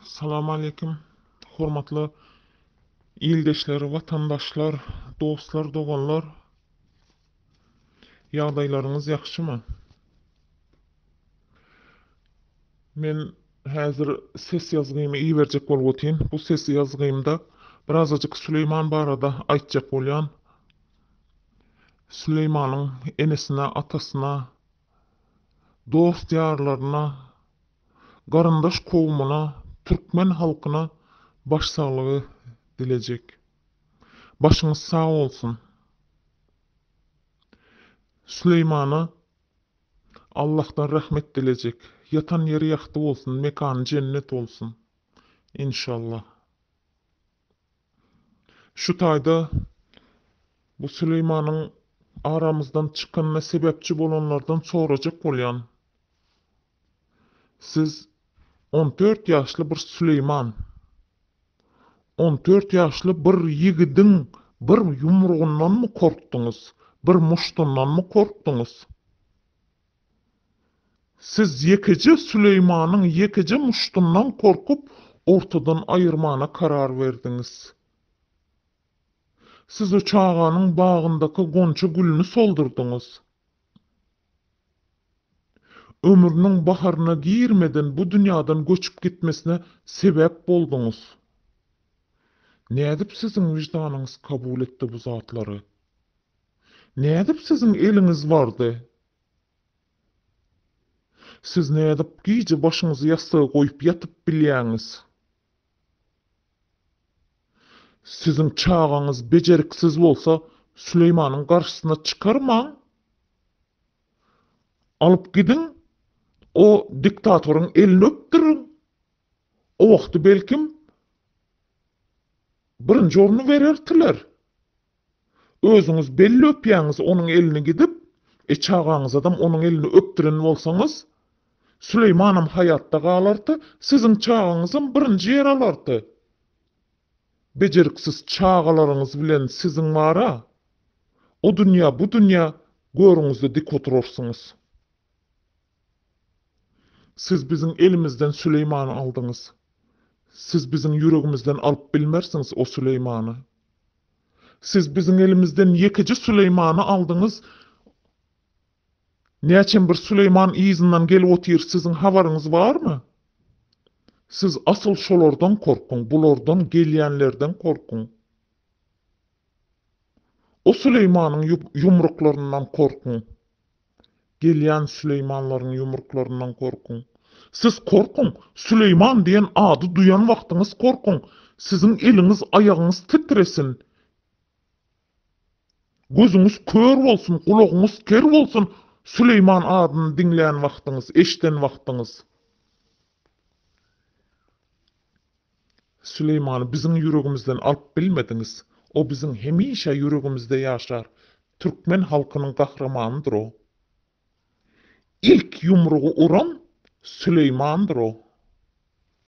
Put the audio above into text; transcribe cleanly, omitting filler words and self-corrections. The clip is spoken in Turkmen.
Salam aleykum. Hormatly ildeşler, vatandaşlar, dostlar, doganlar. Ýagdaýlaryňyz ýakşymy? Men häzir ses ýazgymy iýerjek bolup otyn. Bu ses ýazgymda birazajyk Süleyman barada aýtjak bolýan. Süleymanyň enesine, atasyna, dost ýarlaryna, garyndaş kowmuna, türkmen halkyna başsaglygy dilejek. Başyňyz sag bolsun. Süleymana Allah'tan rahmet dilejek. Yatan yeri ýakty bolsun, mekanı cennet olsun. İnşallah. Şu taýda bu Süleymanyň aramızdan çykanyna sebäpçi bolanlardan sorajak bolýan. Siz 14 ýaşly bir Süleyman, 14 ýaşly bir ýigidiň bir ýumrugundan mı korkduňuz? Bir muştundan mı korkduňuz? Siz ýekiji Süleymanyň ýekiji muştundan korkup ortadan aýyrmana karar berdiňiz. Siz o çağanyň bagyndaky gonça gülüni soldurdyňyz. Ömrüniň baharyna girmeden bu dünýadan göçüp gitmesine sebäp bolduňyz. Nädip siziň wijdanyňyz kabul etdi bu zatlary? Nädip siziň eliňiz bardy? Siz nädip giýje başyňyzy ýastaga goýup ýatyp bilýäňiz? Siziň çağaňyz bejeriksiz bolsa, Süleymanyň garşysyna çykarmaň. Alyp gidin, o diktatoryň elini öpdirin. O wagty belkim birinji orny bererdiler. Özüňiz belli öpýäňiz onuň elini gidip, çağaňyz adam onuň elini öpdiren bolsaňyz, Süleymanam hayatda galardy, siziň çağaňyzam birinji ýer alardy. Beceriksiz çağalaryňyz bilen siziň wara, o dünýä bu dünýä görüňizde dik oturursyňyz. Siz biziň elimizden Süleymany aldyňyz. Siz biziň ýüregimizden alyp bilmersiňiz o Süleymany. Siz biziň elimizden ýekiji Süleymany aldyňyz. Näçe bir Süleyman izinden gelip otyr, siziň habaryňyz barmy? Siz asyl şolardan korkun, bulardan gelýänlerden korkun. O Süleymanyň yumruklaryndan korkun. Gelýän Süleymanlaryň yumruklaryndan korkun. Siz korkun, Süleyman diýen ady duýan wagtyňyz korkun. Siziň eliňiz, aýagyňyz titresin. Gözüňiz kör bolsun, kulagyňyz ker bolsun. Süleyman adyny diňleýän wagtyňyz, eşden wagtyňyz. Süleymany biziň ýüregimizden alyp bilmediňiz. O biziň hemişe ýüregimizde ýaşar. Türkmen halkynyň gahramanydyr o. İlk yumruğu uran Süleymandyr o.